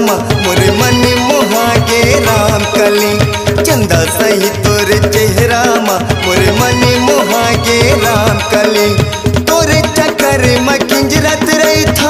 मा मोरे मन मोहागे राम कली। चंदा सही तोरे चेहरा मा मोरे मन मोहागे राम कली। तोरे चक्कर में किंजरत रही था,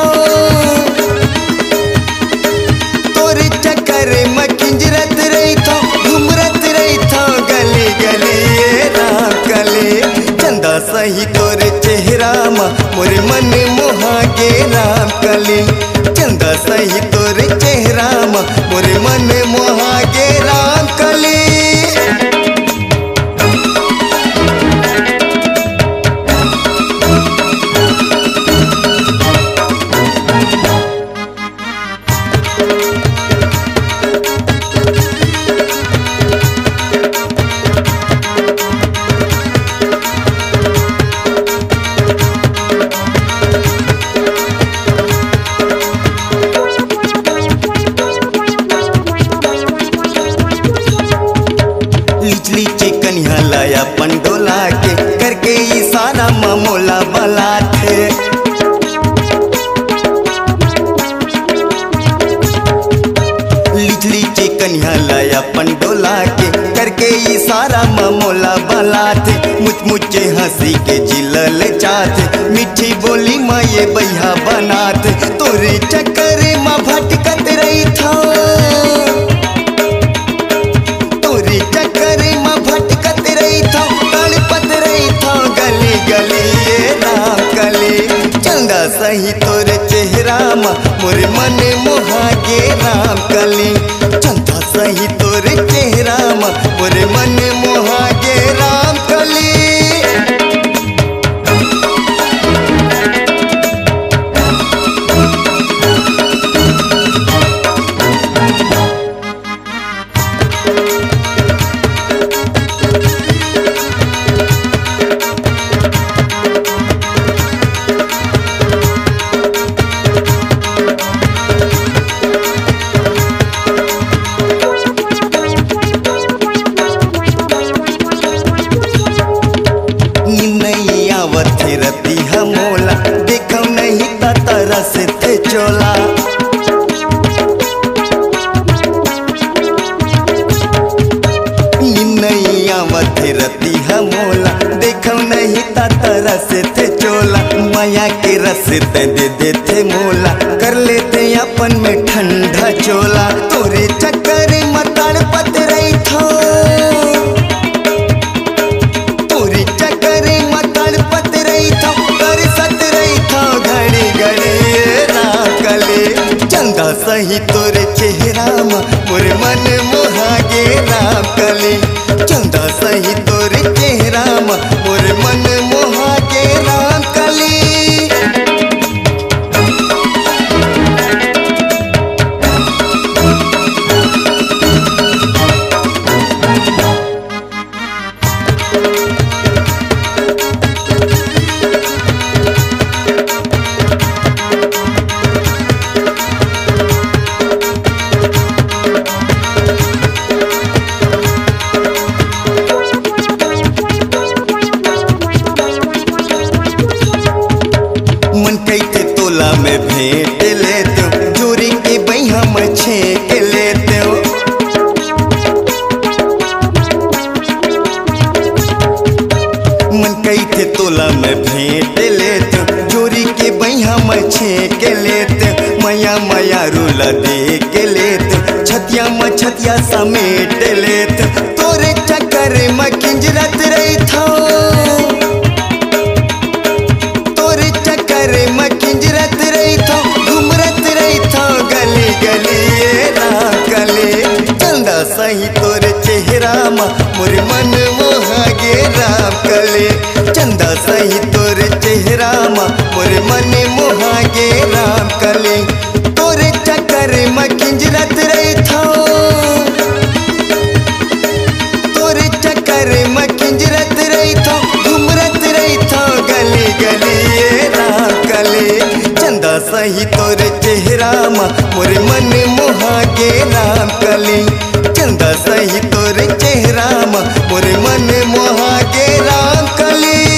तोरे चक्कर में किंजरत रही था, घुमरत रही था गली गली ये राम कली। चंदा सही तोरे चेहरा मा मोरे मन मोहागे राम कली। चंदा सही तोरे चेहरा मा मोरे मन मोहागे राम कली। लीची कन्या लाया पंडोला के करके इशारा ममोला बला थे। लीची कन्या लाया पंडोला के करके इशारा ममोला बला थे। मुझे हंसी के जिलल चाहते, मीठी बोली माँ ये बैहा बनाते। तोरे चक्कर माँ भटकत रही था, तोरे चक्कर माँ भटकत रही था, तड़पत रही था गली गली ये राम कली। चंदा सही तोरे चेहरा माँ मोरे मन मोहागे राम कली। चंदा सही तोरे चेहरा माँ मोरे मन मोहागे राम कली। रती हमोला देखो नहीं ता तरस थे चोला। नैया मथे रती हमोला देखो नहीं ता तरस थे चोला। माया के रस ते दे देते मोला, कर लेते अपन में ठंडा चोला। तोरे चक्कर में तड़पत रही था, तोरे चक्कर में तड़पत रही था, तरसत रही था घड़ी घड़ी ये राम कली। चंदा सही तोरे चेहरा मा मोरे मन मोहागे राम कली। चंदा सही तोरे चेहरा मा मोरे मन मोहागे राम कली। मन कैते तोला में भेंट लेते हो, जोरी के बैहा में छेक लेते हो। मन कैते तोला में भेंट लेते हो, जोरी के बैहा में छेक लेते हो। मैया मैया रूला दे के लेते हो, छतिया में छतिया समेट लेते हो। तोरे चक्कर में किंजरत रही था, तोरे चक्कर में किंजरत रही था, घुमरत रही था गली गली ये राम कली। चंदा सही तोरे चेहरा मा मोरे मन मोहागे राम कली। चंदा सही तोरे चेहरा मा मोरे मन मोहागे राम कली। तोरे चक्कर में किंजरत रही था, तोरे चक्कर में किंजरत रही था, घुमरत रही था गली गली ये राम कली। चंदा सही तोरे चेहरा मा मोरे मन मोहागे राम कली। चंदा सही तोरे चेहरा मा मोरे मन मोहागे राम कली।